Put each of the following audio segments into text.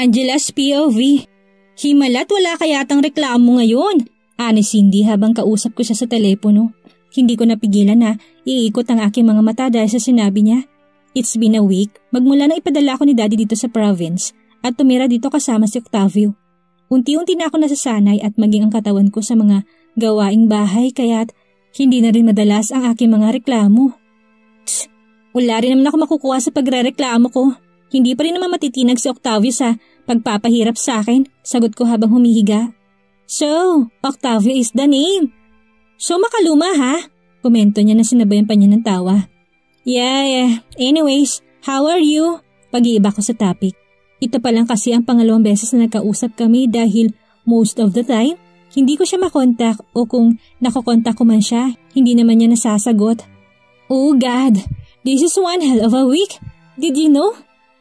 Angela's POV. Himalat wala kayatang reklamo ngayon. Ani Cindy habang kausap ko siya sa telepono. Hindi ko napigilan na iikot ang aking mga mata dahil sa sinabi niya. It's been a week magmula na ipadala ko ni Daddy dito sa province at tumira dito kasama si Octavio. Unti-unti na ako nasasanay at maging ang katawan ko sa mga gawaing bahay kaya't hindi na rin madalas ang aking mga reklamo. Tss, wala rin naman ako makukuha sa pagrereklamo ko. Hindi pa rin naman matitinag si Octavio sa pagpapahirap sa akin, sagot ko habang humihiga. So, Octavio is the name. So makaluma ha? Komento niya na sinabayan pa niya ng tawa. Yeah. Anyways, how are you? Pag-iiba ko sa topic. Ito pa lang kasi ang pangalawang beses na nagkausap kami dahil most of the time, hindi ko siya makontak o kung nakokontak ko man siya, hindi naman niya nasasagot. Oh God, this is one hell of a week. Did you know?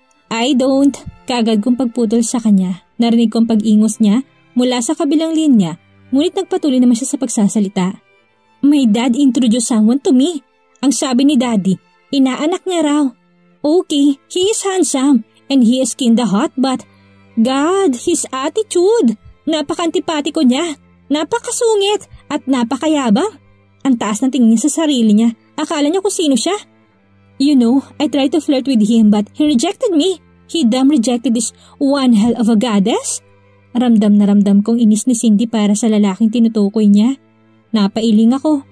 I don't. Kaagad kong pagputol sa kanya. Narinig kong pag-ingos niya mula sa kabilang linya, ngunit nagpatuloy naman siya sa pagsasalita. My dad introduced someone to me. Ang sabi ni Daddy, inaanak niya raw. Okay, he is handsome and he is kinda hot but God, his attitude. Napaka-antipatiko niya, napakasungit at napakayabang. Ang taas ng tingin niya sa sarili niya. Akala niya kung sino siya. You know, I tried to flirt with him but he rejected me. He damn rejected this one hell of a goddess. Ramdam na ramdam kong inis ni Cindy para sa lalaking tinutukoy niya. Napailing ako.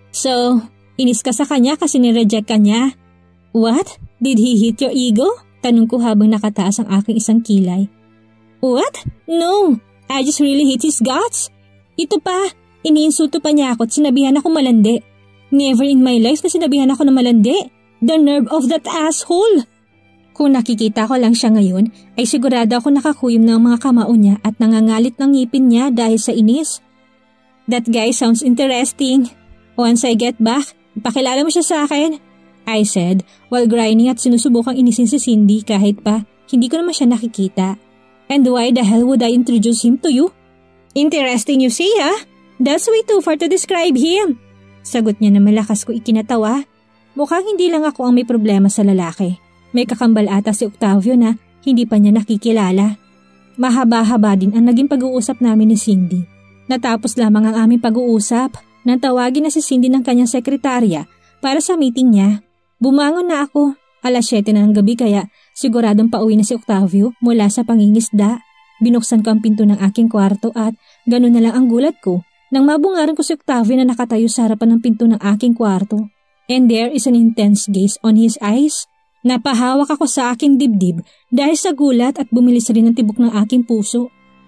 So, inis ka sa kanya kasi nireject ka niya? What? Did he hit your ego? Tanong ko habang nakataas ang aking isang kilay. What? No, I just really hate his guts. Ito pa, iniinsulto pa niya ako at sinabihan ako malandi. Never in my life na sinabihan ako na malandi. The nerve of that asshole! Kung nakikita ko lang siya ngayon, ay sigurado ako nakakuyom ng mga kamao niya at nangangalit ng ngipin niya dahil sa inis. That guy sounds interesting. Once I get back, pakilala mo siya sa akin. I said, while grinding at sinusubukang inisin si Cindy kahit pa hindi ko naman siya nakikita. And why the hell would I introduce him to you? Interesting you see ha? That's way too far to describe him. Sagot niya na malakas ko ikinatawa. Mukhang hindi lang ako ang may problema sa lalaki. May kakambal ata si Octavio na hindi pa niya nakikilala. Mahaba-haba din ang naging pag-uusap namin ni Cindy. Natapos lamang ang aming pag-uusap nang tawagin na si Cindy ng kanyang sekretarya para sa meeting niya. Bumangon na ako. 7:00 na ng gabi kaya siguradong pauwi na si Octavio mula sa pangingisda. Binuksan ko ang pinto ng aking kwarto at ganun na lang ang gulat ko nang mabungaran ko si Octavio na nakatayo sa harapan ng pinto ng aking kwarto. And there is an intense gaze on his eyes. Napahawak ako sa aking dibdib dahil sa gulat at bumilis rin ang tibok ng aking puso.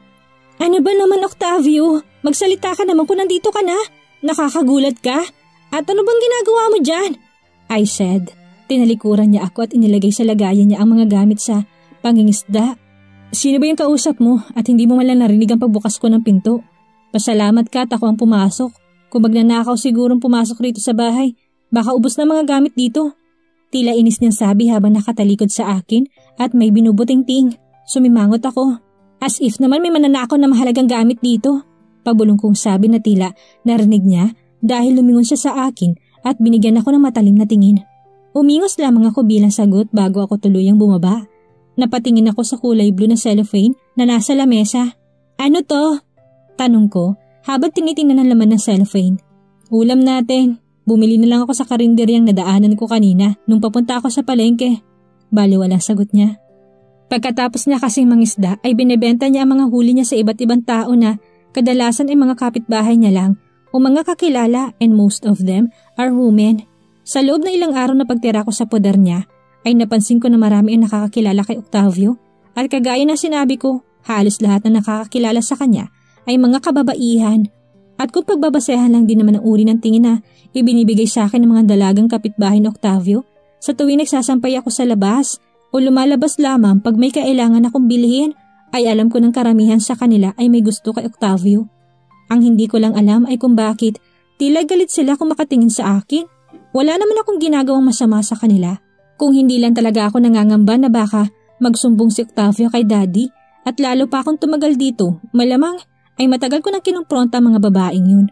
Ano ba naman Octavio? Magsalita ka naman kung nandito ka na. Nakakagulat ka? At ano bang ginagawa mo dyan? I said. Tinalikuran niya ako at inilagay sa lagayan niya ang mga gamit sa pangingisda. Sino ba yung kausap mo at hindi mo malang narinig ang pagbukas ko ng pinto? Pasalamat ka at ako ang pumasok. Kung magnanakaw sigurong pumasok rito sa bahay, baka ubos na mga gamit dito. Tila inis niyang sabi habang nakatalikod sa akin at may binubuting-ting. Sumimangot ako. As if naman may mananakaw na mahalagang gamit dito. Pabulong kong sabi na tila narinig niya dahil lumingon siya sa akin at binigyan ako ng matalim na tingin. Umingos lamang ako bilang sagot bago ako tuluyang bumaba. Napatingin ako sa kulay blue na cellophane na nasa lamesa. Ano to? Tanong ko habang tinitingnan ang laman ng cellophane. Ulam natin. Bumili na lang ako sa karinderyang nadaanan ko kanina nung papunta ako sa palengke. Baliwalang sagot niya. Pagkatapos niya kasing mangisda ay binebenta niya ang mga huli niya sa iba't ibang tao na kadalasan ay mga kapitbahay niya lang o mga kakilala and most of them are women. Sa loob ng ilang araw na pagtira ko sa poder niya ay napansin ko na marami ang nakakakilala kay Octavio at kagaya ng sinabi ko, halos lahat na nakakakilala sa kanya ay mga kababaihan. At kung pagbabasehan lang din naman ang uri ng tingin na ibinibigay sa akin ng mga dalagang kapitbahay ni Octavio, sa tuwing nagsasampay ako sa labas o lumalabas lamang pag may kailangan akong bilhin, ay alam ko ng karamihan sa kanila ay may gusto kay Octavio. Ang hindi ko lang alam ay kung bakit tila galit sila kung makatingin sa akin. Wala naman akong ginagawang masama sa kanila. Kung hindi lang talaga ako nangangamba na baka magsumbong si Octavio kay Daddy at lalo pa akong tumagal dito, malamang ay matagal ko nang kinumpronta ang mga babaeng yun.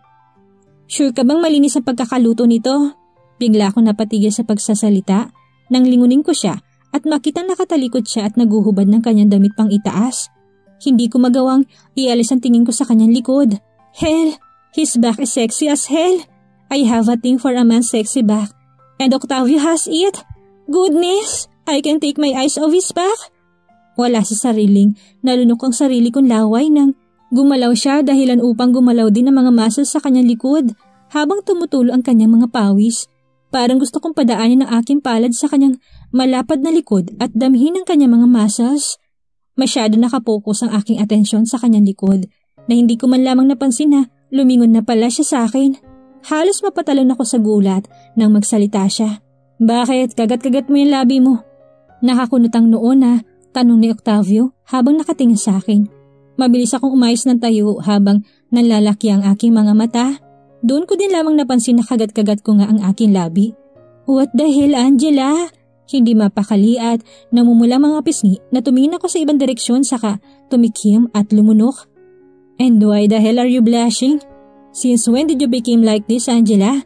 Sure ka bang malinis ang pagkakaluto nito? Bigla ako napatigil sa pagsasalita nang lingunin ko siya at makitang nakatalikod siya at naguhubad ng kanyang damit pang itaas. Hindi ko magawang ialis ang tingin ko sa kanyang likod. Hell, his back is sexy as hell. I have a thing for a man's sexy back. And Octavio has it. Goodness, I can take my eyes off his back. Wala sa sariling, nalunok ang sarili kong laway nang gumalaw siya dahilan upang gumalaw din ang mga muscles sa kanyang likod habang tumutulo ang kanyang mga pawis. Parang gusto kong padaanin ang aking palad sa kanyang malapad na likod at damhin ang kanyang mga muscles. Masyado nakapokus ang aking atensyon sa kanyang likod na hindi ko man lamang napansin na lumingon na pala siya sa akin. Halos mapatalon ako sa gulat nang magsalita siya. Bakit? Kagat-kagat mo yung labi mo. Nakakunotang noon na tanong ni Octavio habang nakatingin sa akin. Mabilis akong umayos ng tayo habang nanlalaki ang aking mga mata. Doon ko din lamang napansin na kagat-kagat ko nga ang aking labi. What the hell, Angela? Hindi mapakali at namumula mga pisngi na tumingin ako sa ibang direksyon saka tumikim at lumunok. And why the hell are you blushing? Since when did you become like this, Angela?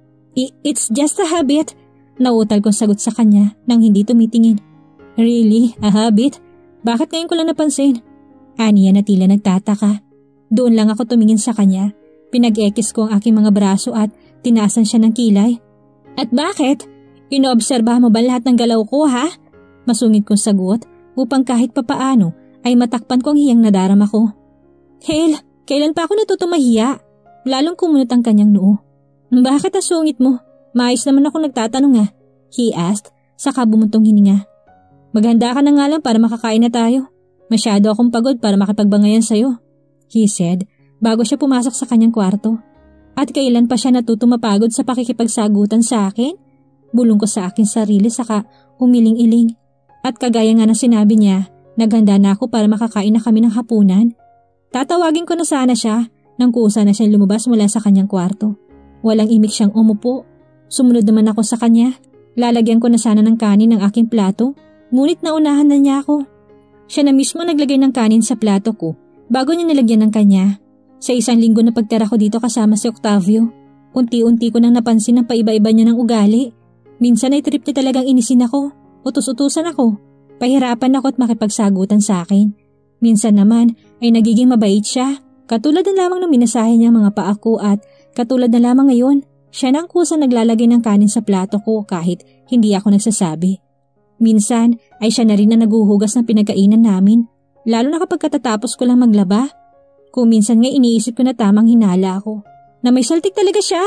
It's just a habit. Nautal kong sagot sa kanya nang hindi tumitingin. Really? A habit? Bakit ngayon ko lang napansin? Aniya na tila nagtataka. Doon lang ako tumingin sa kanya. Pinag-ekis ko ang aking mga braso at tinaasan siya ng kilay. At bakit? Inoobserbahan mo ba lahat ng galaw ko, ha? Masungit kong sagot upang kahit papaano ay matakpan ko ang hiyang nadarama ko. Hell, kailan pa ako natutumahiya? Lalong kumunot ang kanyang noo. Bakit ang sungit mo? Maayos naman ako nagtatanong nga. He asked, saka bumuntong hininga. Maghanda ka na nga lang para makakain na tayo. Masyado akong pagod para makipagbangayan sa'yo, he said bago siya pumasok sa kanyang kwarto. At kailan pa siya mapagod sa pakikipagsagutan sa akin? Bulong ko sa aking sarili saka umiling-iling. At kagaya nga ng sinabi niya, naghanda na ako para makakain na kami ng hapunan. Tatawagin ko na sana siya nang kusa na siyang lumabas mula sa kanyang kwarto. Walang imik siyang umupo. Sumunod naman ako sa kanya. Lalagyan ko na sana ng kanin ng aking plato, ngunit naunahan na niya ako. Siya na mismo naglagay ng kanin sa plato ko bago niya nilagyan ng kanya. Sa isang linggo na pagtira ko dito kasama si Octavio, unti-unti ko nang napansin ang paiba-iba niya ng ugali. Minsan ay trip niya talagang inisin ako, utos-utusan ako, pahirapan ako at makipagsagutan sa akin. Minsan naman ay nagiging mabait siya, katulad na lamang ng minasahe niya mga paa ko at katulad na lamang ngayon, siya nang kusang naglalagay ng kanin sa plato ko kahit hindi ako nagsasabi. Minsan ay siya na rin na naguhugas ng pinagkainan namin, lalo na kapag katatapos ko lang maglaba. Kung minsan nga iniisip ko na tamang hinala ako, na may saltik talaga siya.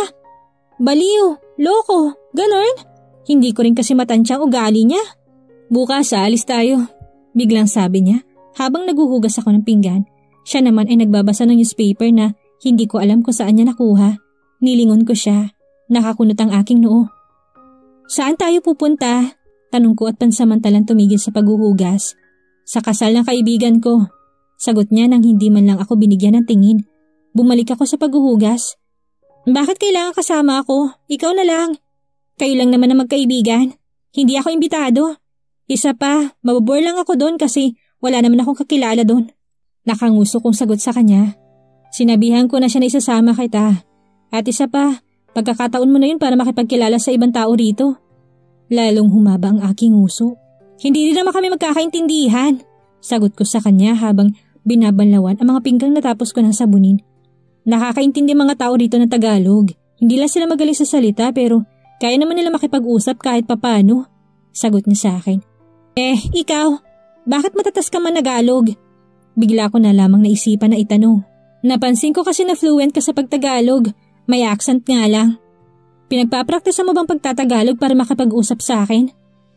Baliw, loko, ganon. Hindi ko rin kasi matansya ang ugali niya. Bukas aalis tayo, biglang sabi niya habang naguhugas ako ng pinggan. Siya naman ay nagbabasa ng newspaper na hindi ko alam kung saan niya nakuha. Nilingon ko siya, nakakunot ang aking noo. Saan tayo pupunta? Tanong ko at pansamantalang tumigil sa paghuhugas. Sa kasal ng kaibigan ko. Sagot niya nang hindi man lang ako binigyan ng tingin. Bumalik ako sa paghuhugas. Bakit kailangan kasama ako? Ikaw na lang. Kayo lang naman na magkaibigan. Hindi ako imbitado. Isa pa, mababore lang ako doon kasi wala naman akong kakilala doon. Nakanguso kong sagot sa kanya. Sinabihan ko na siya na isasama kita. At isa pa, pagkakataon mo na yun para makipagkilala sa ibang tao rito. Lalong humaba ang aking uso. Hindi rin naman kami magkakaintindihan. Sagot ko sa kanya habang binabanlawan ang mga pinggang natapos ko ng sabunin. Nakakaintindi mga tao rito ng Tagalog. Hindi lang sila magaling sa salita pero kaya naman nila makipag-usap kahit papano. Sagot niya sa akin. Ikaw, bakit matatas ka managalog? Bigla ko na lamang naisipan na itanong. Napansin ko kasi na fluent ka sa pagtagalog. May accent nga lang. Pinagpapraktisan mo bang pagtatagalog para makapag-usap sa akin?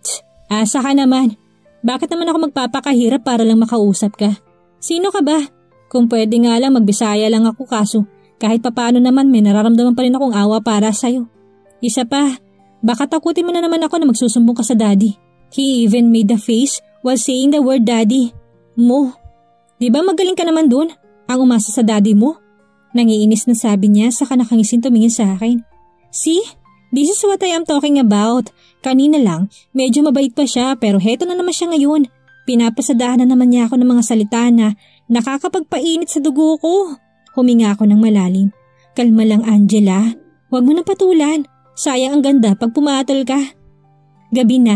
Asa ka naman. Bakit naman ako magpapakahirap para lang makausap ka? Sino ka ba? Kung pwede nga lang magbisaya lang ako kaso kahit papaano naman may nararamdaman pa rin akong awa para sa'yo. Isa pa, baka takutin mo na naman ako na magsusumbong ka sa daddy. He even made the face while saying the word daddy. Mo. Di ba magaling ka naman dun? Ang umasa sa daddy mo? Nangiinis na sabi niya saka nakangisin tumingin sa akin. See? This is what I am talking about. Kanina lang, medyo mabait pa siya pero heto na naman siya ngayon. Pinapasadahan na naman niya ako ng mga salita na nakakapagpainit sa dugo ko. Huminga ako ng malalim. Kalma lang, Angela. Huwag mo na patulan. Sayang ang ganda pag pumatol ka. Gabi na.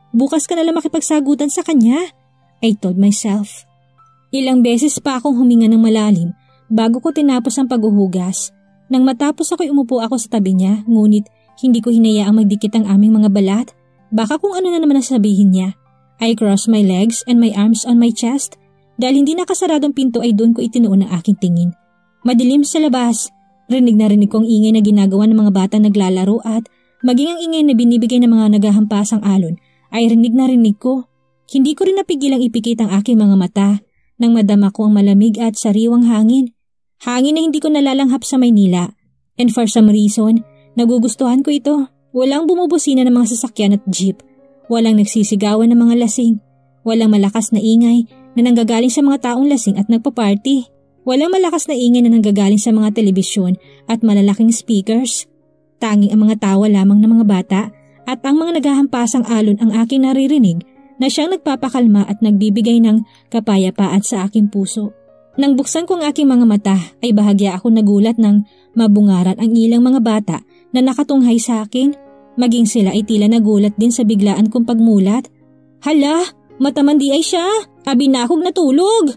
Bukas ka na lang makipagsagutan sa kanya, I told myself. Ilang beses pa akong huminga ng malalim bago ko tinapos ang paghuhugas. Nang matapos ako'y umupo ako sa tabi niya, ngunit hindi ko hinayaang magdikit ang aming mga balat. Baka kung ano na naman nasabihin niya. I crossed my legs and my arms on my chest. Dahil hindi nakasaradong pinto ay doon ko itinuon ang aking tingin. Madilim sa labas. Rinig na rinig ko ang ingay na ginagawa ng mga batang naglalaro at maging ang ingay na binibigay ng mga naghahampasang alon ay rinig na rinig ko. Hindi ko rin napigilang ipikit ang aking mga mata nang madama ko ang malamig at sariwang hangin. Hangin na hindi ko nalalanghap sa Maynila. And for some reason, nagugustuhan ko ito. Walang bumubusina ng mga sasakyan at jeep. Walang nagsisigawan ng mga lasing. Walang malakas na ingay na nanggagaling sa mga taong lasing at nagpa-party. Walang malakas na ingay na nanggagaling sa mga telebisyon at malalaking speakers. Tanging ang mga tawa lamang ng mga bata at ang mga naghahampasang alon ang aking naririnig na siyang nagpapakalma at nagbibigay ng kapayapaan sa aking puso. Nang buksan ko ang aking mga mata ay bahagya ako nagulat ng mabungaran ang ilang mga bata na nakatunghay sa akin. Maging sila ay tila nagulat din sa biglaan kong pagmulat. Hala, matamandi ay siya. Abinakog na tulog.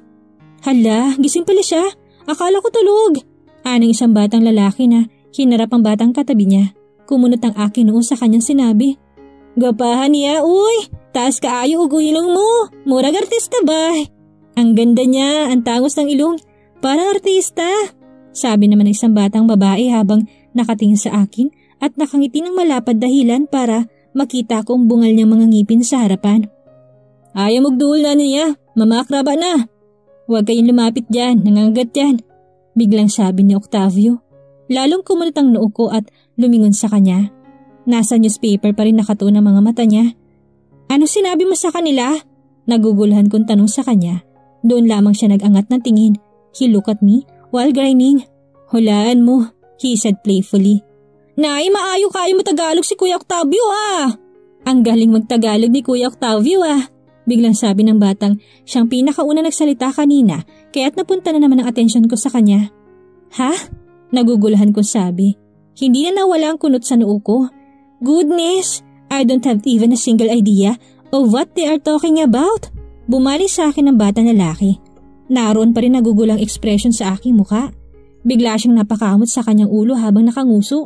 Hala, gising pala siya. Akala ko tulog. Anong isang batang lalaki na hinarap ang batang katabi niya. Kumunot ang aking noo sa kanyang sinabi. Gapahan niya, uy. Taas kaayo og ilong mo. Murag artista ba? Ang ganda niya, ang tangos ng ilong. Parang artista. Sabi naman ng isang batang babae habang nakatingin sa akin at nakangiti ng malapad dahilan para makita ko ang bungal niyang mga ngipin sa harapan. Ayaw magduol na niya, mamakraba na. Huwag kayong lumapit dyan, nangangagat yan. Biglang sabi ni Octavio. Lalong kumunot ang noo ko at lumingon sa kanya. Nasa newspaper pa rin nakatuon ang mga mata niya. Ano sinabi mo sa kanila? Naguguluhan kong tanong sa kanya. Doon lamang siya nagangat ng tingin. He looked at me while grinning. Hulaan mo, he said playfully. Nay, maayo kayo mo Tagalog si Kuya Octavio ah. Ang galing magtagalog ni Kuya Octavio ah. Biglang sabi ng batang siyang pinakauna nagsalita kanina kaya't napunta na naman ang atensyon ko sa kanya. Ha? Naguguluhan kong sabi. Hindi na nawala ang kunot sa noo ko. Goodness, I don't have even a single idea of what they are talking about. Bumalik sa akin ang batang lalaki. Naroon pa rin nagugulang ekspresyon sa aking muka. Bigla siyang napakamot sa kanyang ulo habang nakanguso.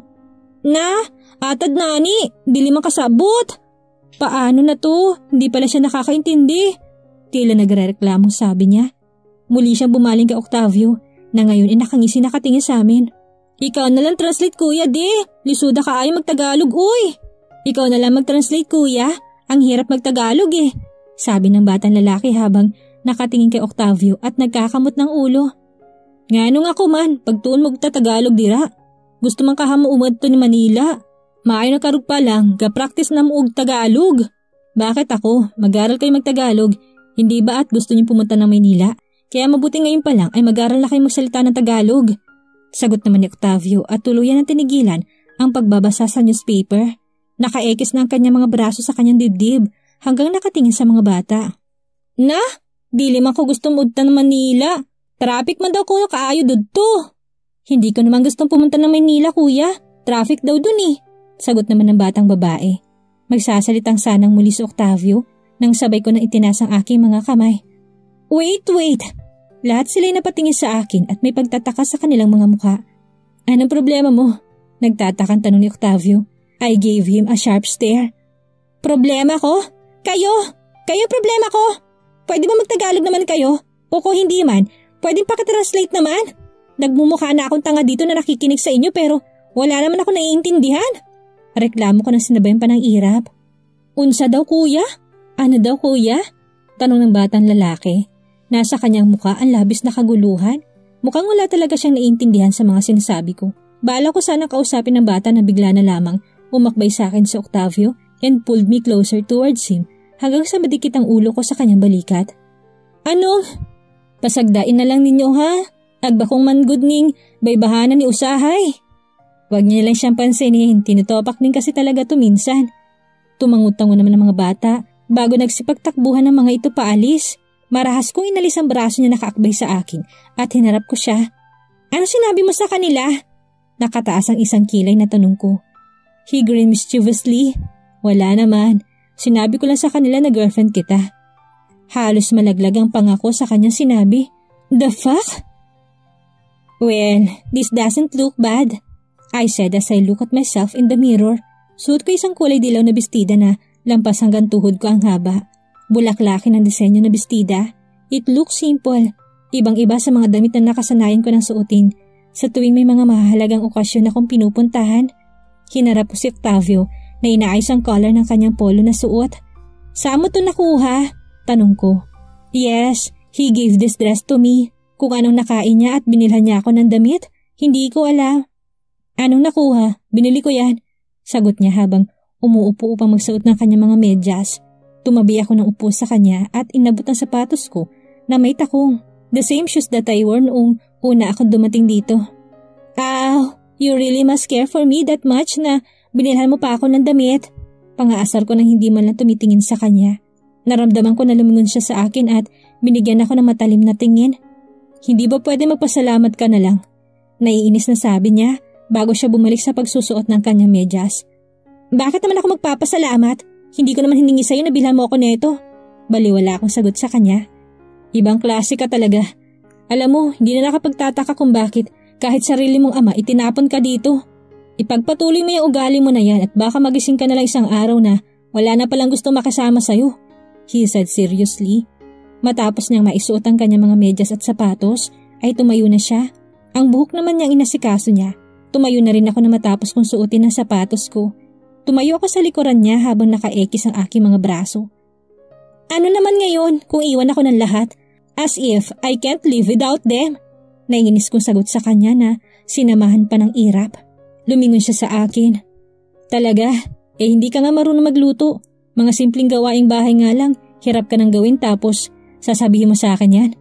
Na, atad nani, dili man kasabot. Paano na to? Hindi pala siya nakakaintindi. Tila nagrereklamong sabi niya. Muli siyang bumaling kay Octavio na ngayon ay nakangisi nakatingin sa amin. Ikaw na lang translate kuya di. Lisuda ka ay magtagalog uy. Ikaw na lang mag-translate kuya. Ang hirap magtagalog eh. Sabi ng batang lalaki habang nakatingin kay Octavio at nagkakamot ng ulo. Ngano nga ko man, pagtuon mo Tagalog dira. Gusto man kahamuumad to ni Manila. Maayo na karug pa lang, ga-practice na mo og Tagalog. Bakit ako? Mag-aral kayo magtagalog. Hindi ba at gusto niyo pumunta ng Maynila? Kaya mabuti ngayon pa lang ay mag-aral na kayo magsalita ng Tagalog. Sagot naman ni Octavio at tuluyan ng tinigilan ang pagbabasa sa newspaper. Nakaekis na ang kanyang mga braso sa kanyang dibdib hanggang nakatingin sa mga bata. Na? Dili man ko gustong udta ng Manila. Traffic man daw ko kaayo dudto. Hindi ko naman gustong pumunta ng Manila kuya. Traffic daw dun eh. Sagot naman ng batang babae. Magsasalitang sanang muli si Octavio nang sabay ko nang itinaas ang aking mga kamay. Wait! Lahat sila'y napatingin sa akin at may pagtataka sa kanilang mga mukha. Anong problema mo? Nagtatakang tanong ni Octavio. I gave him a sharp stare. Problema ko? Kayo problema ko? Pwede ba magtagalog naman kayo? O kung hindi man, pwedeng pakitranslate naman? Nagmumukha na akong tanga dito na nakikinig sa inyo pero wala naman ako naiintindihan. Reklamo ko ng sinabayan pa ng irap. Unsa daw kuya? Ano daw kuya? Tanong ng batang lalaki. Nasa kanyang mukha ang labis na kaguluhan. Mukhang wala talaga siyang naiintindihan sa mga sinasabi ko. Bala ko sana kausapin ng bata na bigla na lamang umakbay sa akin si Octavio and pulled me closer towards him hanggang sa madikit ang ulo ko sa kanyang balikat. Ano? Pasagdain na lang ninyo ha? Agbakong mangud ning baybahanan ni usahay. Huwag niya lang siyang pansinin, tinutopak din kasi talaga to minsan. Tumangutango naman ng mga bata bago nagsipagtakbuhan ng mga ito paalis. Marahas kong inalis ang braso niya nakaakbay sa akin at hinarap ko siya. Ano sinabi mo sa kanila? Nakataas ang isang kilay na tanong ko. He grinned mischievously. Wala naman. Sinabi ko lang sa kanila na girlfriend kita. Halos malaglag ang pangako sa kanyang sinabi. The fuck? Well, this doesn't look bad, I said as I look at myself in the mirror. Suot ko isang kulay dilaw na bestida na lampas hanggang tuhod ko ang haba. Bulaklakin ang disenyo na bestida. It looks simple. Ibang-iba sa mga damit na nakasanayan ko ng suotin sa tuwing may mga mahalagang okasyon akong pinupuntahan. Hinarap ko si Octavio na inaayos ang collar ng kanyang polo na suot. Saan mo to nakuha? Tanong ko. Yes, he gave this dress to me. Kung anong nakain niya at binilhan niya ako ng damit, hindi ko alam. Anong nakuha? Binili ko yan. Sagot niya habang umuupo upang magsuot ng kanyang mga medyas. Tumabi ako ng upo sa kanya at inabot ang sapatos ko na may takong. The same shoes that I wore noong una akong dumating dito. You really must care for me that much na binilhan mo pa ako ng damit. Pangaasar ko nang hindi man lang tumitingin sa kanya. Naramdaman ko na lumingon siya sa akin at binigyan ako ng matalim na tingin. Hindi ba pwede magpasalamat ka na lang? Naiinis na sabi niya bago siya bumalik sa pagsusuot ng kanyang medyas. Bakit naman ako magpapasalamat? Hindi ko naman hiningi sa'yo na bilhan mo ako neto. Baliwala akong sagot sa kanya. Ibang klase ka talaga. Alam mo, hindi na nakapagtataka kung bakit kahit sarili mong ama itinapon ka dito. Ipagpatuloy mo yung ugali mo na yan at baka magising ka na lang isang araw na wala na palang gusto makasama sa'yo. He said seriously. Matapos niyang maisuot ang kanyang mga medyas at sapatos, ay tumayo na siya. Ang buhok naman niyang inasikaso niya. Tumayo na rin ako na matapos kong suotin ang sapatos ko. Tumayo ako sa likuran niya habang nakaekis ang aking mga braso. Ano naman ngayon kung iwan ako ng lahat? As if I can't live without them. Naiinis kong sagot sa kanya na sinamahan pa ng irap. Lumingon siya sa akin. Talaga? Hindi ka nga marunong magluto. Mga simpleng gawaing bahay nga lang, hirap ka nang gawin tapos sasabihin mo sa akin yan.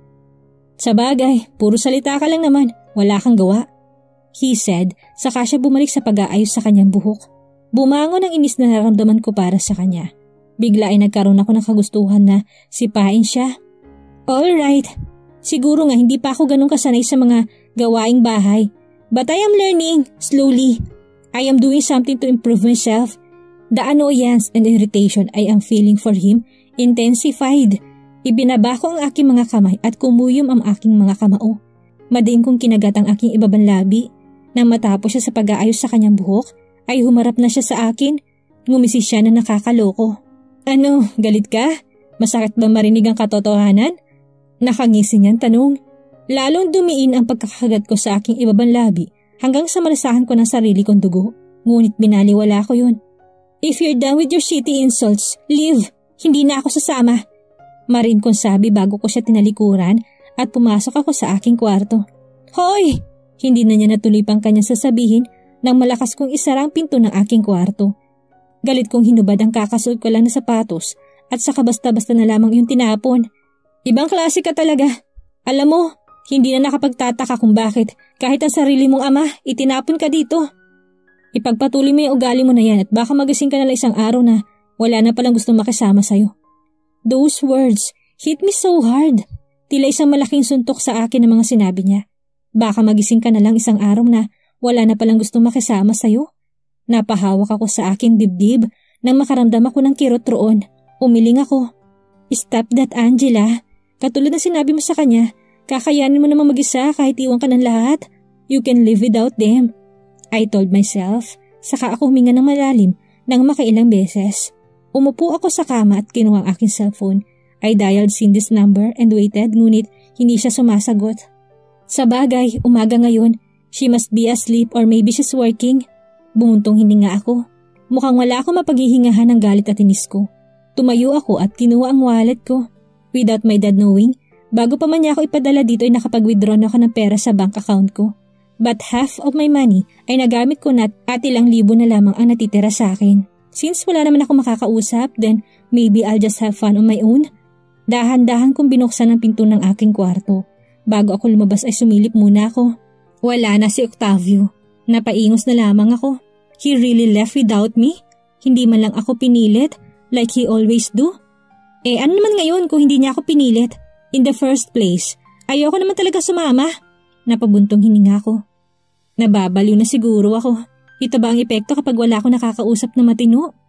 Sa bagay, puro salita ka lang naman, wala kang gawa. He said, saka siya bumalik sa pag-aayos sa kanyang buhok. Bumangon ang inis na naramdaman ko para sa kanya. Bigla ay nagkaroon ako ng kagustuhan na sipain siya. Alright, siguro nga hindi pa ako ganun kasanay sa mga gawaing bahay. But I am learning, slowly. I am doing something to improve myself. The annoyance and irritation I am feeling for him intensified. Ibinaba ko ang aking mga kamay at kumuyom ang aking mga kamao. Madiin kong kinagat ang aking ibabang labi. Nang matapos siya sa pag-aayos sa kanyang buhok, ay humarap na siya sa akin. Ngumisi siya na nakakaloko. Ano, galit ka? Masakit ba marinig ang katotohanan? Nakangisi niyang tanong. Lalong dumiin ang pagkakagat ko sa aking ibabang labi hanggang sa malasahan ko ng sarili kong dugo. Ngunit binaliwala ko yun. If you're done with your shitty insults, leave. Hindi na ako sasama. Marin kong sabi bago ko siya tinalikuran at pumasok ako sa aking kwarto. Hoy! Hindi na niya natuloy pang kanyang sasabihin nang malakas kong isara ang pinto ng aking kwarto. Galit kong hinubad ang kakasuot ko lang na sapatos at saka basta-basta na lamang yung tinapon. Ibang klase ka talaga. Alam mo, hindi na nakapagtataka kung bakit kahit ang sarili mong ama itinapon ka dito. Ipagpatuloy mo yung ugali mo na yan at baka magising ka na lang isang araw na wala na palang gustong makisama sa'yo. Those words hit me so hard. Tila isang malaking suntok sa akin ng mga sinabi niya. Baka magising ka na lang isang araw na wala na palang gustong makisama sa'yo. Napahawak ako sa aking dibdib nang makaramdam ako ng kirot roon. Umiling ako. Stop that, Angela. Katulad ng sinabi mo sa kanya, kakayanin mo namang mag-isa kahit iwan ka ng lahat. You can live without them. I told myself, saka ako huminga ng malalim nang makailang beses. Umupo ako sa kama at kinuha ang aking cellphone. I dialed Cindy's number and waited ngunit hindi siya sumasagot. Sa bagay, umaga ngayon. She must be asleep or maybe she's working. Bumuntong hininga ako. Mukhang wala ako mapaghihingahan ng galit at inis ko. Tumayo ako at kinuha ang wallet ko. Without my dad knowing, bago pa man niya ako ipadala dito ay nakapag-withdraw na ako ng pera sa bank account ko. But half of my money ay nagamit ko na at ilang libo na lamang ang natitira sa akin. Since wala naman ako makakausap, then maybe I'll just have fun on my own. Dahan-dahan kong binuksan ang pinto ng aking kwarto. Bago ako lumabas ay sumilip muna ako. Wala na si Octavio. Napaingos na lamang ako. He really left without me? Hindi man lang ako pinilit like he always do? Ano naman ngayon kung hindi niya ako pinilit? In the first place, ayoko naman talaga sumama. Napabuntong hininga ko. Nababaliw na siguro ako. Ito ba ang epekto kapag wala akong nakakausap na matino?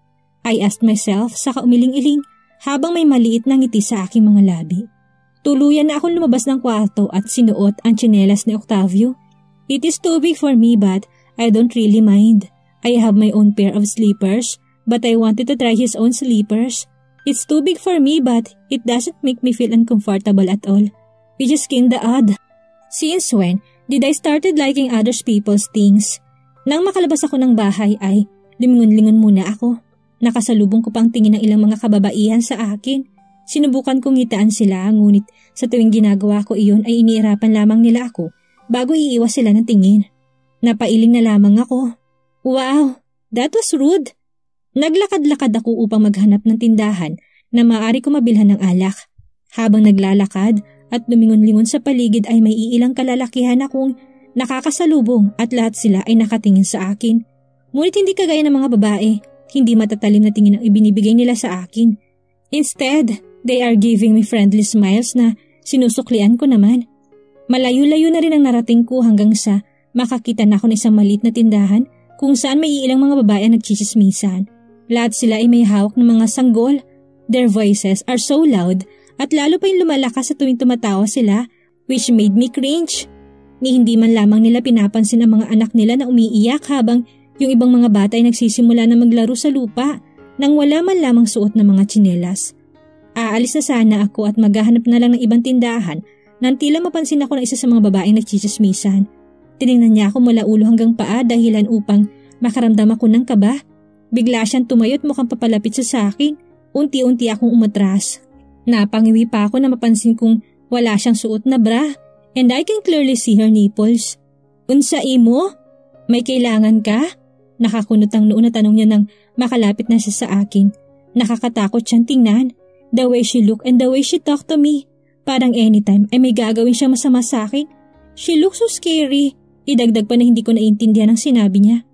I asked myself sa kaumiling-iling habang may maliit na ngiti sa aking mga labi. Tuluyan na akong lumabas ng kwarto at sinuot ang tsinelas ni Octavio. It is too big for me but I don't really mind. I have my own pair of slippers but I wanted to try his own slippers. It's too big for me but it doesn't make me feel uncomfortable at all. Which is kinda odd. Since when did I started liking other people's things? Nang makalabas ako ng bahay ay lumingon-lingon muna ako. Nakasalubong ko pang tingin ng ilang mga kababaihan sa akin. Sinubukan kong ngitaan sila ngunit sa tuwing ginagawa ko iyon ay iniirapan lamang nila ako bago iiwas sila ng tingin. Napailing na lamang ako. Wow, that was rude. Naglakad-lakad ako upang maghanap ng tindahan na maaari ko mabilhan ng alak. Habang naglalakad at lumingon-lingon sa paligid ay may iilang kalalakihan akong nakakasalubong at lahat sila ay nakatingin sa akin. Ngunit hindi kagaya ng mga babae, hindi matatalim na tingin ang ibinibigay nila sa akin. Instead, they are giving me friendly smiles na sinusuklian ko naman. Malayo-layo na rin ang narating ko hanggang sa makakita na ako ng isang maliit na tindahan kung saan may iilang mga babae ang nagchichismisan. Lahat sila ay may hawak ng mga sanggol. Their voices are so loud at lalo pa yung lumalakas sa tuwing tumatawa sila, which made me cringe. Ni hindi man lamang nila pinapansin ang mga anak nila na umiiyak habang yung ibang mga bata ay nagsisimula na maglaro sa lupa nang wala man lamang suot ng mga tsinelas. Aalis na sana ako at maghahanap na lang ng ibang tindahan nang tila mapansin ako ng isa sa mga babaeng nagchichismisan. Tinignan niya ako mula ulo hanggang paa dahilan upang makaramdam ako ng kaba. Bigla siyang tumayo at mukhang papalapit sa akin. Unti-unti akong umatras. Napangiwi pa ako na mapansin kong wala siyang suot na bra and I can clearly see her nipples. Unsa imo? May kailangan ka? Nakakunot ang noon na tanong niya nang makalapit na siya sa akin. Nakakatakot siyang tingnan. The way she looked and the way she talked to me. Parang anytime ay may gagawin siya masama sa akin. She looks so scary. Idagdag pa na hindi ko naiintindihan ang sinabi niya.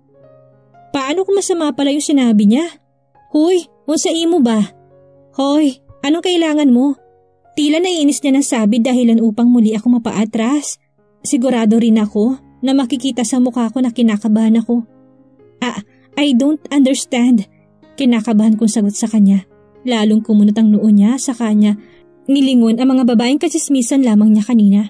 Paano kung masama pala yung sinabi niya? Hoy, unsa imo ba? Hoy, anong kailangan mo? Tila naiinis niya ng sabi dahilan upang muli ako mapaatras. Sigurado rin ako na makikita sa mukha ko na kinakabahan ako. I don't understand. Kinakabahan kong sagot sa kanya. Lalong kumunot ang noo niya sa kanya. Nilingon ang mga babaeng katsismisan lamang niya kanina.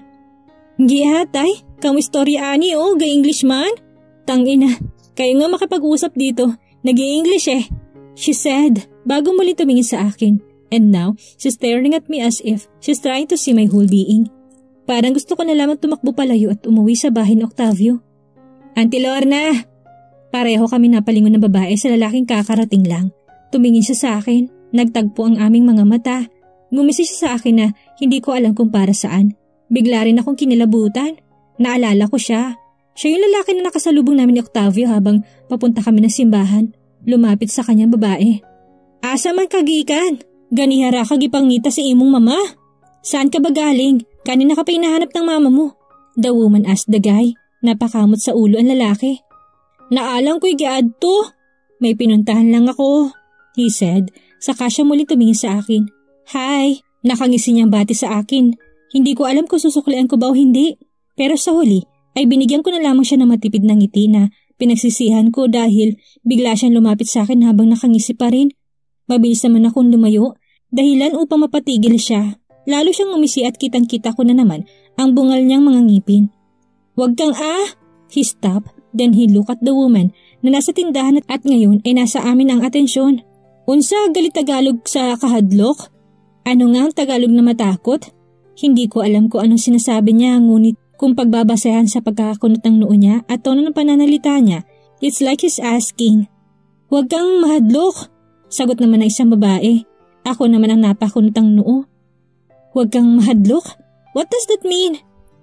Gihatay, kamu istorya ani o, ga-English man? Tangina, kayo nga makapag-usap dito. Nag-i-English eh. She said, bago muli tumingin sa akin. And now, she's staring at me as if she's trying to see my whole being. Parang gusto ko na lamang tumakbo palayo at umuwi sa bahay ni Octavio. Auntie Lorna! Pareho kami napalingon ng babae sa lalaking kakarating lang. Tumingin siya sa akin. Nagtagpo ang aming mga mata. Ngumisi siya sa akin na hindi ko alam kung para saan. Bigla rin akong kinilabutan. Naalala ko siya. Siya yung lalaki na nakasalubong namin ni Octavio habang papunta kami ng simbahan. Lumapit sa kanyang babae. Asa man kagikan? Ganihara ka gipangita sa imong mama? Saan ka ba galing? Kanina ka pa hinahanap ng mama mo. The woman asked the guy. Napakamot sa ulo ang lalaki. Naalang ko'y giadto. May pinuntahan lang ako, he said. Saka siya muling tumingin sa akin. Hi, nakangisi niyang bati sa akin. Hindi ko alam kung susuklian ko ba o hindi. Pero sa huli ay binigyan ko na lamang siya ng matipid na ngiti na pinagsisihan ko dahil bigla siyang lumapit sa akin habang nakangisi pa rin. Mabilis naman akong lumayo dahilan upang mapatigil siya. Lalo siyang umisi at kitang-kita ko na naman ang bungal niyang mga ngipin. Huwag kang He stopped. Then he looked at the woman na nasa tindahan at ngayon ay nasa amin ang atensyon. Unsa galit Tagalog sa kahadlok? Ano nga ang Tagalog na matakot? Hindi ko alam kung anong sinasabi niya ngunit kung pagbabasehan sa pagkakakunot ng noo niya at tono ng pananalita niya, it's like he's asking. Huwag kang mahadlok, sagot naman ng isang babae. Ako naman ang napakunot ng noo. Huwag kang mahadlok? What does that mean?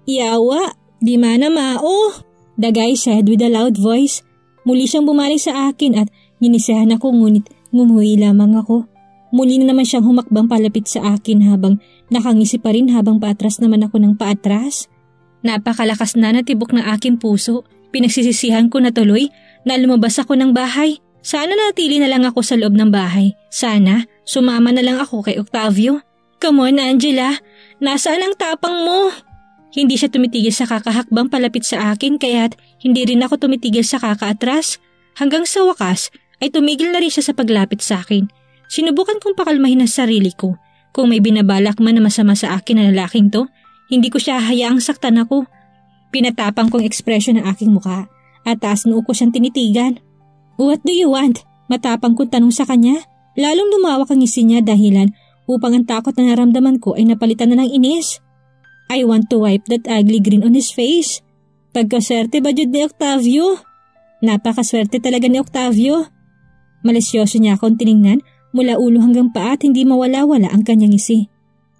Yawa, di mana mao. The guy said with a loud voice. Muli siyang bumalik sa akin at ginisahan ako ngunit ngumuwi lamang ako. Muli na naman siyang humakbang palapit sa akin habang nakangisi pa rin habang paatras naman ako ng paatras. Napakalakas na natibok ng aking puso. Pinagsisisihan ko na tuloy na lumabas ako ng bahay. Sana natili na lang ako sa loob ng bahay. Sana sumama na lang ako kay Octavio. Come on Angela, nasaan ang tapang mo? Hindi siya tumitigil sa kakahakbang palapit sa akin kaya't hindi rin ako tumitigil sa kakaatras. Hanggang sa wakas ay tumigil na rin siya sa paglapit sa akin. Sinubukan kong pakalmahin ang sarili ko. Kung may binabalak man na masama sa akin na lalaking to, hindi ko siya hayaang saktan ako. Pinatapang kong ekspresyon ng aking mukha at taas noo ko siyang tinitigan. What do you want? Matapang kong tanong sa kanya. Lalong lumawak ang ngisi niya dahilan upang ang takot na naramdaman ko ay napalitan na ng inis. I want to wipe that ugly grin on his face. Pagkaswerte ba jud ni Octavio? Napakaswerte talaga ni Octavio. Malisyoso niya akong tiningnan mula ulo hanggang paa at hindi mawala-wala ang kanyang ngisi.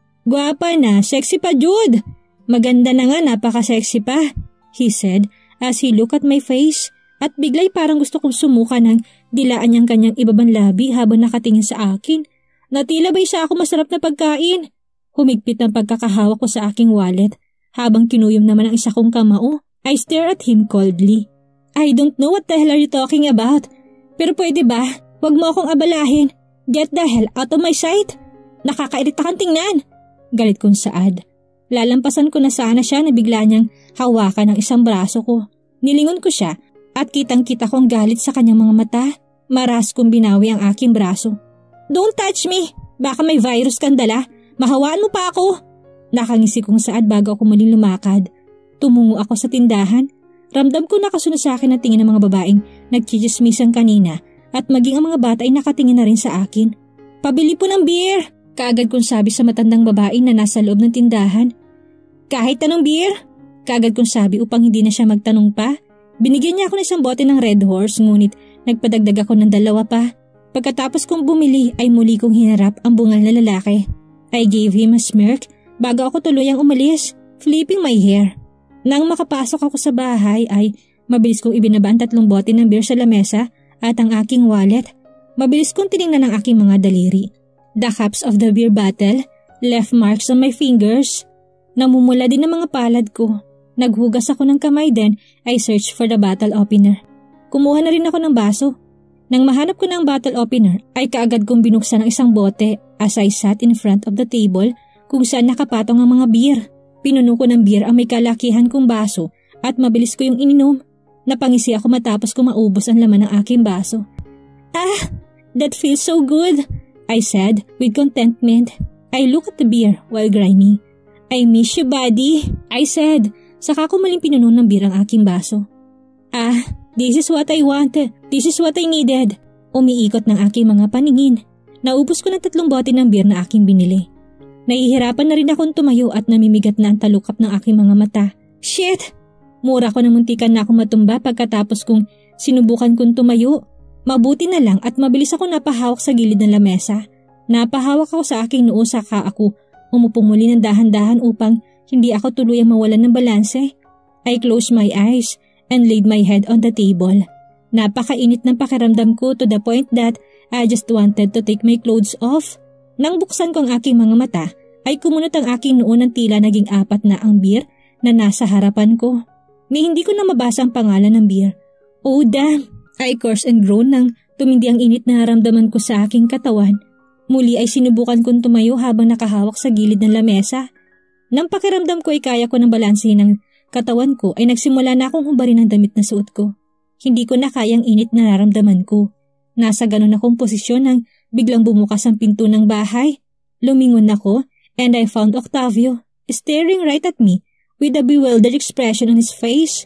Gwapa na, sexy pa jud. Maganda na nga, napaka-sexy pa, he said as he looked at my face at biglay parang gusto kong sumuka ng dilaan niyang kanyang ibabang labi habang nakatingin sa akin. Natila ba'y sa ako masarap na pagkain? Humigpit ang pagkakahawak ko sa aking wallet habang kinuyom naman ang isa kong kamao. I stare at him coldly. I don't know what the hell are you talking about. Pero pwede ba? Huwag mo akong abalahin. Get the hell out of my sight. Nakakairita kang tingnan. Galit kong saad. Lalampasan ko na sana siya na bigla niyang hawakan ng isang braso ko. Nilingon ko siya at kitang-kita kong galit sa kanyang mga mata. Maras kong binawi ang aking braso. Don't touch me. Baka may virus kang dala. Mahawaan mo pa ako. Nakangisi kong saad bago ako muling lumakad. Tumungo ako sa tindahan. Ramdam ko nakasunod sa akin ang tingin ng mga babaeng nagchichismisan kanina at maging ang mga bata ay nakatingin na rin sa akin. Pabili po ng beer! Kaagad kong sabi sa matandang babaeng na nasa loob ng tindahan. Kahit anong beer? Kaagad kong sabi upang hindi na siya magtanong pa. Binigyan niya ako ng isang bote ng Red Horse ngunit nagpadagdag ako ng 2 pa. Pagkatapos kong bumili ay muli kong hinarap ang bungal na lalaki. I gave him a smirk bago ako tuluyang umalis, flipping my hair. Nang makapasok ako sa bahay ay mabilis kong ibinaba ang 3 bote ng beer sa lamesa at ang aking wallet. Mabilis kong tiningnan ang aking mga daliri. The caps of the beer bottle left marks on my fingers. Namumula din ang mga palad ko. Naghugas ako ng kamay then I searched for the bottle opener. Kumuha na rin ako ng baso. Nang mahanap ko ng bottle opener ay kaagad kong binuksan ang isang bote as I sat in front of the table kung saan nakapatong ang mga beer. Pinuno ko ng beer ang may kalakihan kong baso at mabilis ko yung ininom. Napangisi ako matapos ko maubos ang laman ng aking baso. Ah, that feels so good, I said with contentment. I looked at the beer while grinding. I miss you, buddy, I said. Saka ko maling pinuno ng beer ang aking baso. Ah, this is what I wanted. This is what I needed. Umiikot ng aking mga paningin. Naubos ko ng 3 bote ng beer na aking binili. Nahihirapan na rin akong tumayo at namimigat na ang talukap ng aking mga mata. Shit! Mura ko na muntikan na akong matumba pagkatapos kong sinubukan kong tumayo. Mabuti na lang at mabilis ako napahawak sa gilid ng lamesa. Napahawak ako sa aking noo saka ako umupo muli ng dahan-dahan upang hindi ako tuluyang mawalan ng balanse. I closed my eyes and laid my head on the table. Napakainit ng pakiramdam ko to the point that I just wanted to take my clothes off. Nang buksan ko ang aking mga mata, ay kumunot ang aking noo ng tila naging 4 na ang beer na nasa harapan ko. Ni hindi ko na mabasa ang pangalan ng beer. Oh damn! I cursed and groaned nang tumindi ang init na naramdaman ko sa aking katawan. Muli ay sinubukan kong tumayo habang nakahawak sa gilid ng lamesa. Nang pakiramdam ko ay kaya ko ng balansehin ng katawan ko ay nagsimula na akong humbarin ang damit na suot ko. Hindi ko na kayang init na nararamdaman ko. Nasa ganun akong posisyon nang biglang bumukas ang pinto ng bahay. Lumingon ako and I found Octavio staring right at me with a bewildered expression on his face.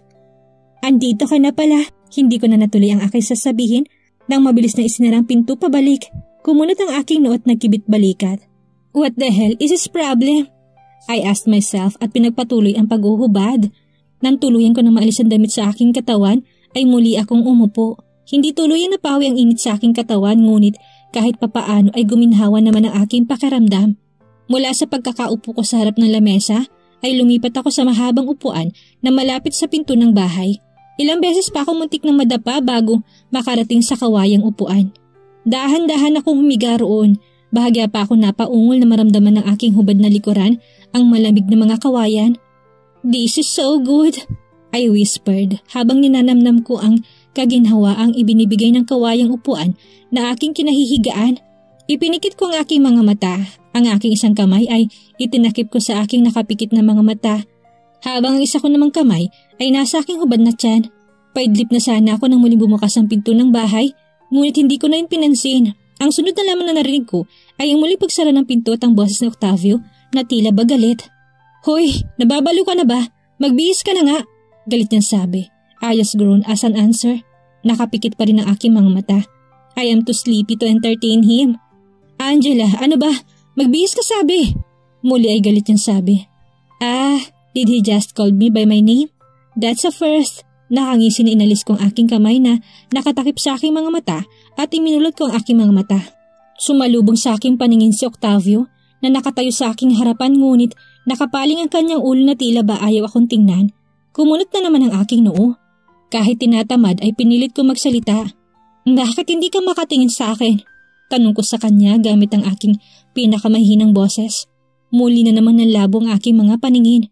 Andito ka na pala. Hindi ko na natuloy ang aking sasabihin nang mabilis na isinarang pinto pabalik. Kumunot ang aking noo at nagkibit balikat. What the hell is his problem? I asked myself at pinagpatuloy ang paghuhubad. Nang tuluyan ko na maalis ang damit sa aking katawan ay muli akong umupo. Hindi tuluyang napawi ang init sa aking katawan ngunit kahit papaano ay guminhawa naman ang aking pakiramdam. Mula sa pagkakaupo ko sa harap ng lamesa ay lumipat ako sa mahabang upuan na malapit sa pinto ng bahay. Ilang beses pa ako muntik na madapa bago makarating sa kawayang upuan. Dahan-dahan akong humiga roon. Bahagya pa ako napaungol na maramdaman ng aking hubad na likuran ang malamig na mga kawayan. This is so good, I whispered habang ninanamnam ko ang kaginhawaang ibinibigay ng kawayang upuan na aking kinahihigaan. Ipinikit ko ang aking mga mata. Ang aking isang kamay ay itinakip ko sa aking nakapikit na mga mata. Habang ang isa ko namang kamay ay nasa aking hubad na tiyan. Paidlip na sana ako nang muling bumukas ang pinto ng bahay. Ngunit hindi ko na yun pinansin. Ang sunod na lamang na narinig ko ay ang muling pagsara ng pinto at ang boses ni Octavio na tila ba galit. Hoy, nababalo ka na ba? Magbihis ka na nga. Galit niyang sabi. I just groaned as an answer. Nakapikit pa rin ang aking mga mata. I am too sleepy to entertain him. Angela, ano ba? Magbihis ka sabi. Muli ay galit niyang sabi. Did he just call me by my name? That's a first. Nakangisi na inalis ko ang aking kamay na nakatakip sa aking mga mata at iminulot ko ang aking mga mata. Sumalubong sa aking paningin si Octavio na nakatayo sa aking harapan ngunit nakapaling ang kanyang ulo na tila ba ayaw akong tingnan. Kumunot na naman ang aking noo. Kahit tinatamad ay pinilit ko magsalita. Bakit hindi ka makatingin sa akin? Tanong ko sa kanya gamit ang aking pinakamahinang boses. Muli na naman nanlabo ang aking mga paningin.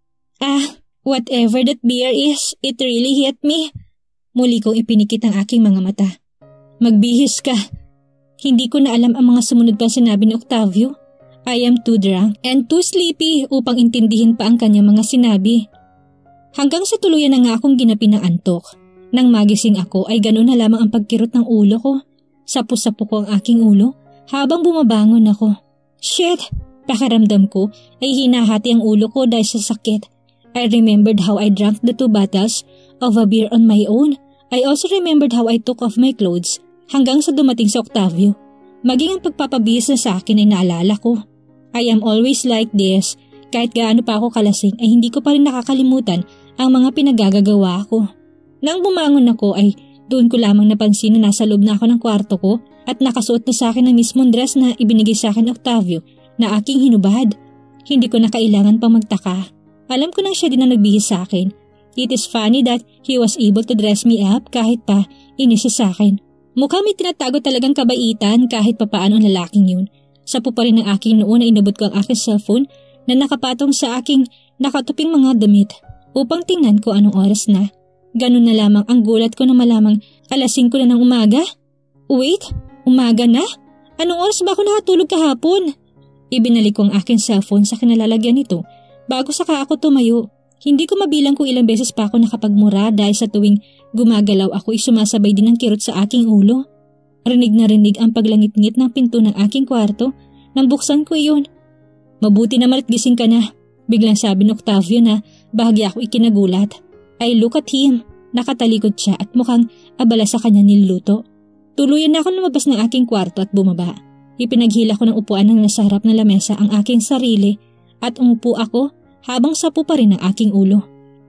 Whatever that beer is, it really hit me. Muli kong ipinikit ang aking mga mata. Magbihis ka. Hindi ko na alam ang mga sumunod pa sinabi ni Octavio. I am too drunk and too sleepy upang intindihin pa ang kanyang mga sinabi. Hanggang sa tuluyan na nga akong ginapi ng antok. Nang magising ako ay ganoon na lamang ang pagkirot ng ulo ko. Sapo-sapo ko ang aking ulo habang bumabangon ako. Shit! Pakiramdam ko ay hinahati ang ulo ko dahil sa sakit. I remembered how I drank the 2 bottles of a beer on my own. I also remembered how I took off my clothes hanggang sa dumating si Octavio. Maging ang pagpapabihis na sa akin ay naalala ko. I am always like this. Kahit gaano pa ako kalasing ay hindi ko pa rin nakakalimutan ang mga pinagagagawa ko. Nang bumangon ako ay doon ko lamang napansin na nasa loob na ako ng kwarto ko at nakasuot na sa akin ang mismong dress na ibinigay sa akin ni Octavio na aking hinubad. Hindi ko na kailangan pang magtaka. Alam ko nang siya din ang nagbihis sa akin. It is funny that he was able to dress me up kahit pa inis sa akin. Mukhang may tinatago talagang kabaitan kahit pa paano ang lalaking yun. Sapo pa rin ang aking noon na inabot ko ang aking cellphone na nakapatong sa aking nakatuping mga damit upang tingnan ko anong oras na. Ganun na lamang ang gulat ko na malamang 5:00 na ng umaga. Wait, umaga na? Anong oras ba ako nakatulog kahapon? Ibinalik ko ang aking cellphone sa kinalalagyan nito bago saka ako tumayo. Hindi ko mabilang kung ilang beses pa ako nakapagmura dahil sa tuwing gumagalaw ako ay sumasabay din ang kirot sa aking ulo. Rinig na rinig ang paglangit-ngit ng pinto ng aking kwarto nang buksan ko iyon. Mabuti naman at gising ka na, biglang sabi ni Octavio na bahagya ako ikinagulat. I look at him, nakatalikod siya at mukhang abala sa kanya niluluto. Tuluyan na ako lumabas ng aking kwarto at bumaba. Ipinaghila ko ng upuan ng nasa harap ng lamesa ang aking sarili at umupo ako habang sapo pa rin ang aking ulo.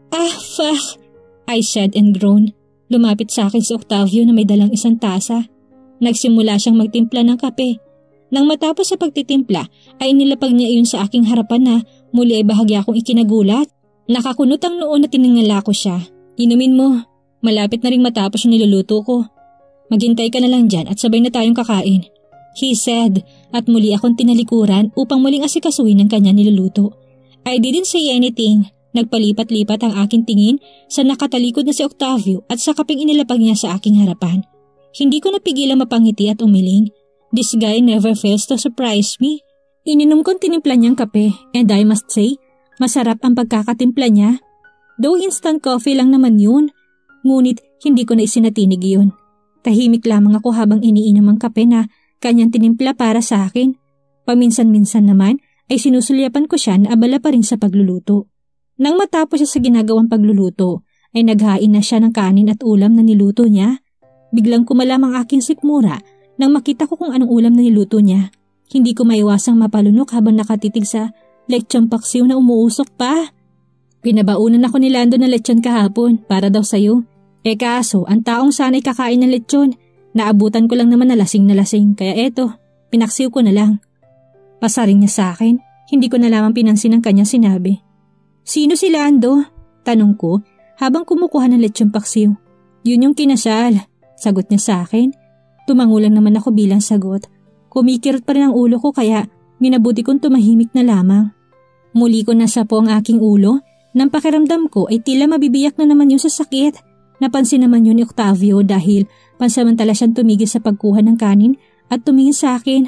Fuck! I said and groaned. Lumapit sa akin si Octavio na may dalang isang tasa. Nagsimula siyang magtimpla ng kape. Nang matapos sa pagtitimpla ay inilapag niya iyon sa aking harapan na muli ay bahagya akong ikinagulat. Nakakunot ang noon na tiningala ko siya. Inumin mo. Malapit na ring matapos yung niluluto ko. Maghintay ka na lang dyan at sabay na tayong kakain. He said at muli akong tinalikuran upang muling asikasuhin ang kanya niluluto. I didn't say anything. Nagpalipat-lipat ang aking tingin sa nakatalikod na si Octavio at sa kaping inilapag niya sa aking harapan. Hindi ko napigilang mapangiti at umiling. This guy never fails to surprise me. Ininom kong tinimpla niyang kape and I must say, masarap ang pagkakatimpla niya. Though instant coffee lang naman yun, ngunit hindi ko na isinatinig yun. Tahimik lamang ako habang iniinom ang kape na kanyang tinimpla para sa akin. Paminsan-minsan naman ay sinusulyapan ko siya na abala pa rin sa pagluluto. Nang matapos siya sa ginagawang pagluluto, ay naghain na siya ng kanin at ulam na niluto niya. Biglang kumalam ang aking sikmura nang makita ko kung anong ulam na niluto niya. Hindi ko maiwasang mapalunok habang nakatitig sa lechon paksiw na umuusok pa. Pinabaunan ako ni Lando ng lechon kahapon para daw sayo. Kaso, ang taong sana'y kakain ng lechon, naabutan ko lang naman na lasing kaya eto, pinaksiw ko na lang. Pasaring niya sa akin, hindi ko na lamang pinansin ang kanyang sinabi. Sino si Lando? Tanong ko habang kumukuha ng lechon paksiw. Yun yung kinasal, sagot niya sa akin. Tumangulang naman ako bilang sagot. Kumikirot pa rin ang ulo ko kaya minabuti kong tumahimik na lamang. Muli ko nasapo ang aking ulo, nang pakiramdam ko ay tila mabibiyak na naman yun sa sakit. Napansin naman yun ni Octavio dahil pansamantala siyang tumigil sa pagkuha ng kanin at tumingin sa akin.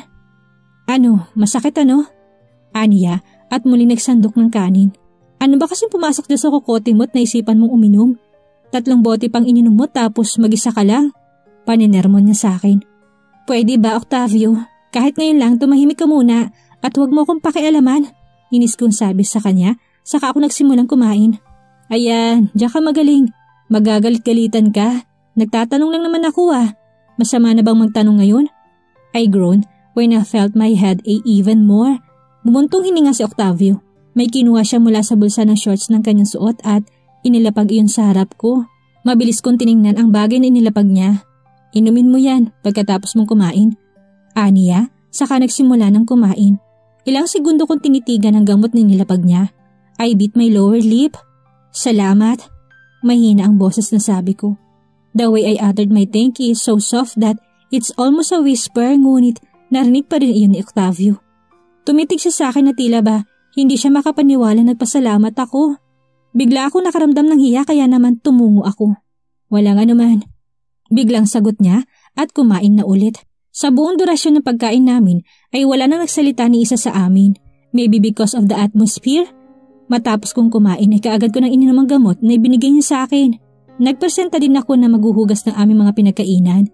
Ano, masakit ano? Aniya at muli nagsandok ng kanin. Ano ba kasing pumasok dyan sa kokote mo't naisipan mong uminom? 3 bote pang ininom mo tapos mag-isa ka lang. Paninermon niya sa akin. Pwede ba, Octavio? Kahit ngayon lang tumahimik ka muna at huwag mo akong pakialaman. Inis kong sabi sa kanya, saka ako nagsimulang kumain. Ayan, diyan ka magaling. Magagalit-galitan ka. Nagtatanong lang naman ako Masama na bang magtanong ngayon? I groaned when I felt my head ache even more. Bumuntong hininga si Octavio. May kinuha siya mula sa bulsa ng shorts ng kanyang suot at inilapag iyon sa harap ko. Mabilis kong tiningnan ang bagay na inilapag niya. Inumin mo yan pagkatapos mong kumain. Aniya, saka nagsimula ng kumain. Ilang segundo kong tinitigan ang gamot na nilapag niya. I bit my lower lip. Salamat. Mahina ang boses na sabi ko. The way I uttered my thank you is so soft that it's almost a whisper, ngunit narinig pa rin iyon ni Octavio. Tumitig siya sa akin na tila ba hindi siya makapaniwala nagpasalamat ako. Bigla ako nakaramdam ng hiya kaya naman tumungo ako. Wala nga naman. Biglang sagot niya at kumain na ulit. Sa buong durasyon ng pagkain namin ay wala nang nagsalita ni isa sa amin. Maybe because of the atmosphere? Matapos kong kumain ay kaagad ko nang ininom ang gamot na ibinigay niya sa akin. Nagpresenta din ako na maghuhugas ng aming mga pinagkainan.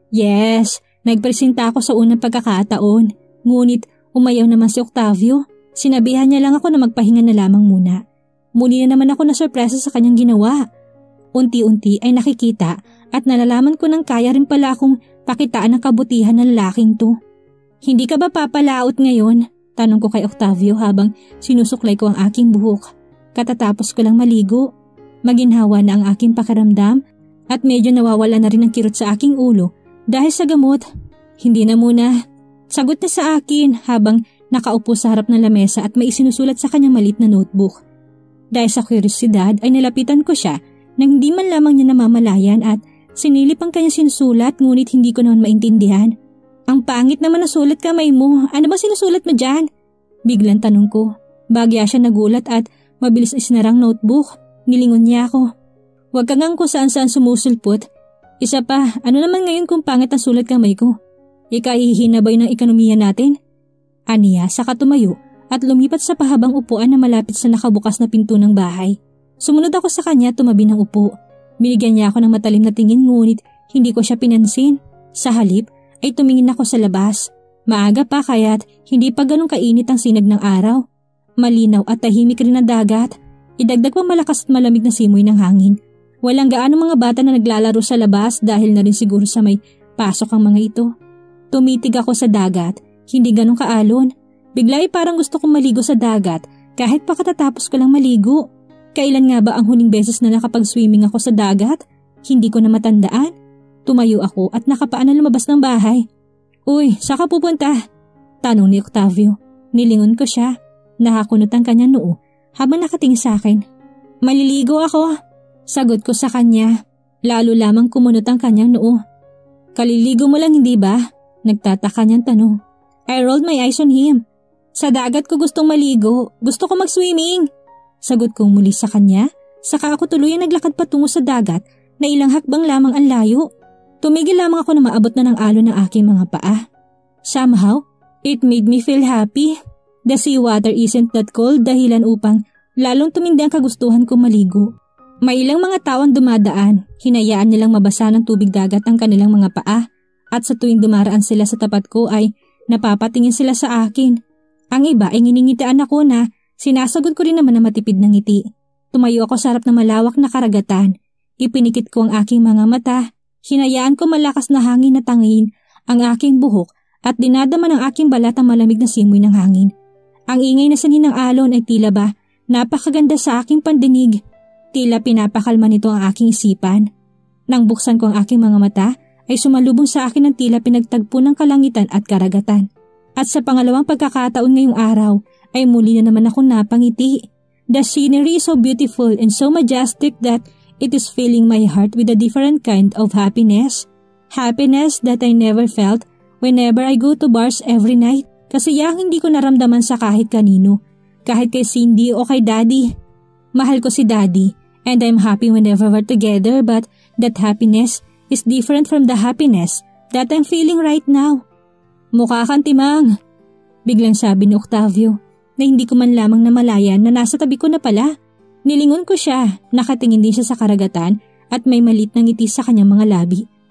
Yes, nagpresenta ako sa unang pagkakataon. Ngunit umayaw naman si Octavio. Sinabihan niya lang ako na magpahinga na lamang muna. Muli na naman ako na sorpresa sa kanyang ginawa. Unti-unti ay nakikita at nalalaman ko nang kaya rin pala akong pakitaan ng kabutihan ng lalaking to. Hindi ka ba papalaot ngayon? Tanong ko kay Octavio habang sinusuklay ko ang aking buhok. Katatapos ko lang maligo. Maginhawa na ang aking pakiramdam at medyo nawawala na rin ang kirot sa aking ulo dahil sa gamot. Hindi na muna. Sagot niya sa akin habang nakaupo sa harap ng lamesa at may isinusulat sa kanyang maliit na notebook. Dahil sa kuryosidad ay nalapitan ko siya nang hindi man lamang niya namamalayan at sinilip ang kanyang sinusulat ngunit hindi ko naman maintindihan. Ang pangit naman na sulat kamay mo. Ano ba sinusulat mo dyan? Biglang tanong ko. Bagya siya nagulat at mabilis isinarang notebook. Nilingon niya ako. Huwag ka ngang kung saan-saan sumusulpot. Isa pa, ano naman ngayon kung pangit ang sulat kamay ko? Ikahihina ba yun ng ekonomiya natin? Aniya, saka tumayo at lumipat sa pahabang upuan na malapit sa nakabukas na pinto ng bahay. Sumunod ako sa kanya tumabi ng upo. Binigyan niya ako ng matalim na tingin ngunit hindi ko siya pinansin. Sa halip ay tumingin ako sa labas. Maaga pa kaya't hindi pa ganun kainit ang sinag ng araw. Malinaw at tahimik rin ang dagat. Idagdag pa malakas at malamig na simoy ng hangin. Walang gaano mga bata na naglalaro sa labas dahil na rin siguro sa may pasok ang mga ito. Tumitig ako sa dagat, hindi ganun kaalon. Bigla ay parang gusto kong maligo sa dagat kahit pa katatapos ko lang maligo. Kailan nga ba ang huling beses na nakapag-swimming ako sa dagat? Hindi ko na matandaan. Tumayo ako at nakapaan na lumabas ng bahay. Uy, saan ka pupunta? Tanong ni Octavio. Nilingon ko siya. Nakakunot ang kanyang noo habang nakatingin sa akin. Maliligo ako. Sagot ko sa kanya. Lalo lamang kumunot ang kanyang noo. Kaliligo mo lang hindi ba? Nagtataka niyang tanong. I rolled my eyes on him. Sa dagat ko gustong maligo. Gusto ko mag-swimming. Sagot kong muli sa kanya. Saka ako tuloy naglakad patungo sa dagat na ilang hakbang lamang ang layo. Tumigil lamang ako na maabot na ng alon ng aking mga paa. Somehow, it made me feel happy. The seawater isn't that cold dahilan upang lalong tumindi ang kagustuhan kong maligo. May ilang mga tao ang dumadaan. Hinayaan nilang mabasa ng tubig dagat ang kanilang mga paa. At sa tuwing dumaraan sila sa tapat ko ay napapatingin sila sa akin. Ang iba ay nginingitian ako na sinasagot ko rin naman na matipid ng ngiti. Tumayo ako sa harap ng malawak na karagatan. Ipinikit ko ang aking mga mata. Hinayaan ko malakas na hangin na tangin ang aking buhok at dinadama ng aking balat ang malamig na simoy ng hangin. Ang ingay na sanhi ng alon ay tila ba napakaganda sa aking pandinig. Tila pinapakalma nito ang aking isipan. Nang buksan ko ang aking mga mata, ay sumalubong sa akin ng tila pinagtagpo ng kalangitan at karagatan. At sa pangalawang pagkakataon ngayong araw ay muli na naman ako napangiti. The scenery is so beautiful and so majestic that it is filling my heart with a different kind of happiness. Happiness that I never felt whenever I go to bars every night. Kasiyang hindi ko naramdaman sa kahit kanino, kahit kay Cindy o kay Daddy. Mahal ko si Daddy and I'm happy whenever we're together, but that happiness is different from the happiness that I'm feeling right now. Mukha kang timang. Biglang sabi ni Octavio na hindi ko man lamang namalayan na nasa tabi ko na pala. Nilingon ko siya, nakatingin din siya sa karagatan at may malit na ngiti sa kanyang mga labi.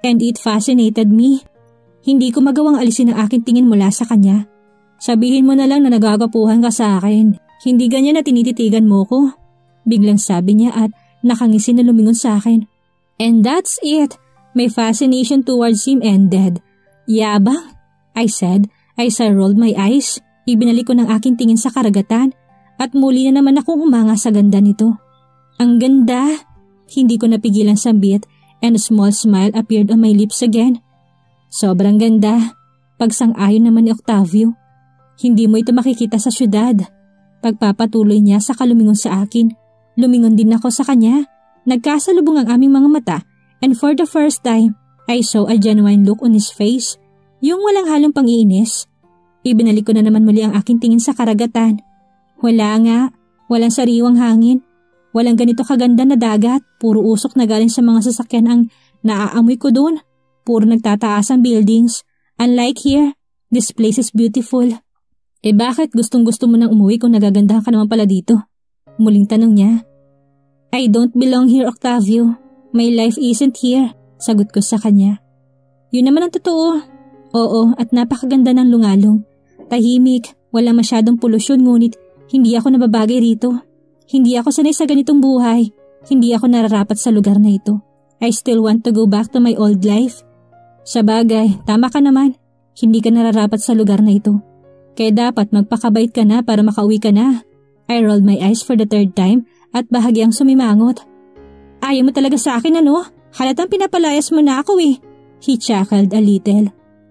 and it fascinated me. Hindi ko magawang alisin ang aking tingin mula sa kanya. Sabihin mo na lang na nagagapuhan ka sa akin. Hindi ganyan na tinititigan mo ko. Biglang sabi niya at nakangisi na lumingon sa akin. And that's it. My fascination towards him ended. Yabang, I said as I rolled my eyes. Ibinalik ko ng aking tingin sa karagatan at muli na naman akong humanga sa ganda nito. Ang ganda! Hindi ko napigilan sambit and a small smile appeared on my lips again. Sobrang ganda. Pagsang-ayon naman ni Octavio. Hindi mo ito makikita sa syudad. Pagpapatuloy niya sa kalumingon sa akin. Lumingon din ako sa kanya. Nagkasalubong ang aming mga mata and for the first time, I saw a genuine look on his face. Yung walang halong pang-iinis. Ibinalik ko na naman muli ang aking tingin sa karagatan. Wala nga. Walang sariwang hangin. Walang ganito kaganda na dagat. Puro usok na galing sa mga sasakyan ang naaamoy ko doon. Puro nagtataas ang buildings. Unlike here, this place is beautiful. Bakit gustong-gusto mo nang umuwi kung nagagandahan ka naman pala dito? Muling tanong niya. I don't belong here, Octavio. My life isn't here. Sagot ko sa kanya. Yun naman ang totoo. Oo, at napakaganda ng lungalong. Tahimik, wala masyadong polusyon ngunit hindi ako nababagay rito. Hindi ako sanay sa ganitong buhay. Hindi ako nararapat sa lugar na ito. I still want to go back to my old life. Sa bagay, tama ka naman. Hindi ka nararapat sa lugar na ito. Kaya dapat magpakabait ka na para makauwi ka na. I rolled my eyes for the third time at bahagyang sumimangot. Ayaw mo talaga sa akin ano? Halatang pinapalayas mo na ako eh. He chuckled a little.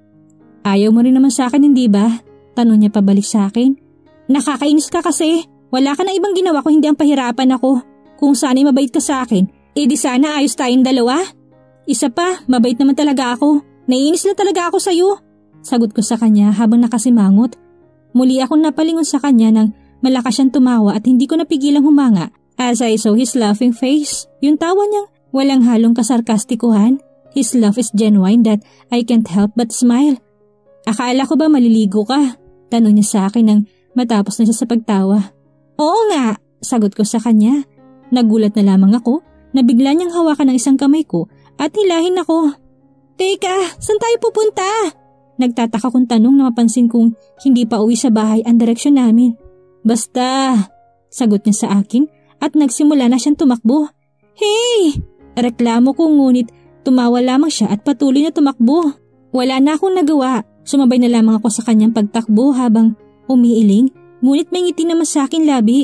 Ayaw mo rin naman sa akin hindi ba? Tanong niya pabalik sa akin. Nakakainis ka kasi. Wala ka na ibang ginawa kung hindi ang pahirapan ako. Kung sana'y mabait ka sa akin, di sana ayos tayong dalawa. Isa pa, mabait naman talaga ako. Naiinis na talaga ako sa'yo. Sagot ko sa kanya habang nakasimangot. Muli akong napalingon sa kanya nang malakas siyang tumawa at hindi ko napigilang humanga as I saw his laughing face. Yung tawa niyang walang halong kasarkastikuhan. His laugh is genuine that I can't help but smile. Akala ko ba maliligo ka? Tanong niya sa akin nang matapos na siya sa pagtawa. Oo nga, sagot ko sa kanya. Nagulat na lamang ako na bigla niyang hawakan ng isang kamay ko at hilahin ako. Teka, saan tayo pupunta? Nagtataka kong tanong na mapansin kong hindi pa uwi sa bahay ang direksyon namin. Basta, sagot niya sa akin at nagsimula na siyang tumakbo. Hey! Reklamo ko ngunit tumawa lamang siya at patuloy na tumakbo. Wala na akong nagawa. Sumabay na lamang ako sa kanyang pagtakbo habang umiiling ngunit may ngiti naman sa akin labi.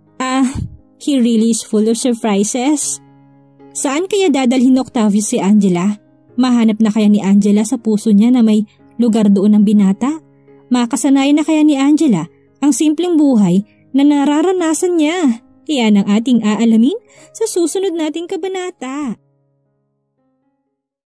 He really is full of surprises. Saan kaya dadalhin ni Octavio si Angela? Mahanap na kaya ni Angela sa puso niya na may lugar doon ng binata? Makasanayan na kaya ni Angela ang simpleng buhay na nararanasan niya? Iyan ang ating aalamin sa susunod nating kabanata.